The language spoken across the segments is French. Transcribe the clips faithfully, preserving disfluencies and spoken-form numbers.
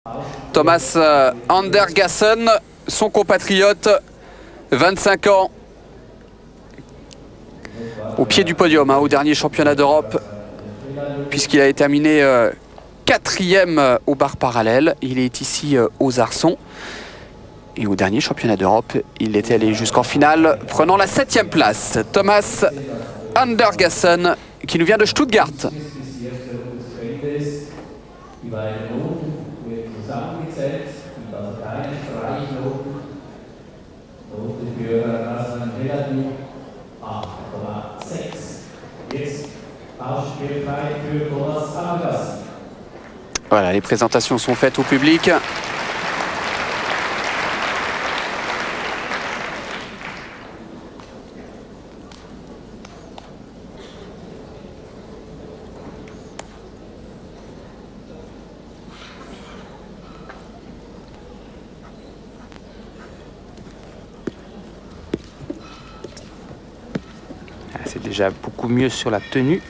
Thomas Andergassen, son compatriote, vingt-cinq ans, au pied du podium, hein, au dernier championnat d'Europe, puisqu'il a terminé euh, quatrième euh, au bar parallèle. Il est ici euh, aux Arçons. Et au dernier championnat d'Europe, il était allé jusqu'en finale, prenant la septième place. Thomas Andergassen, qui nous vient de Stuttgart. Voilà, les présentations sont faites au public. C'est déjà beaucoup mieux sur la tenue.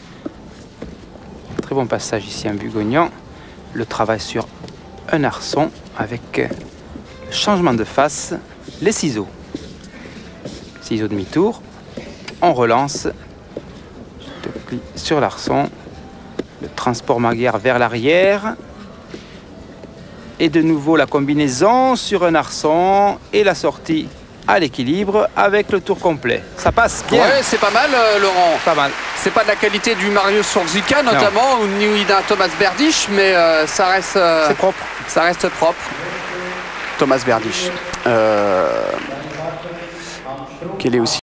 Très bon passage ici en Bugognant. Le travail sur un arçon avec le changement de face, les ciseaux. Ciseaux demi-tour. On relance. Je te plie sur l'arçon. Le transport Magyar vers l'arrière. Et de nouveau la combinaison sur un arçon et la sortie à l'équilibre avec le tour complet. Ça passe bien. Ouais, c'est pas mal, euh, Laurent. Pas mal. C'est pas de la qualité du Marius Surzica notamment, ou ni d'un Thomas Berdych, mais euh, ça reste. Euh, c'est propre. Ça reste propre. Thomas Berdych. Euh, quel est aussi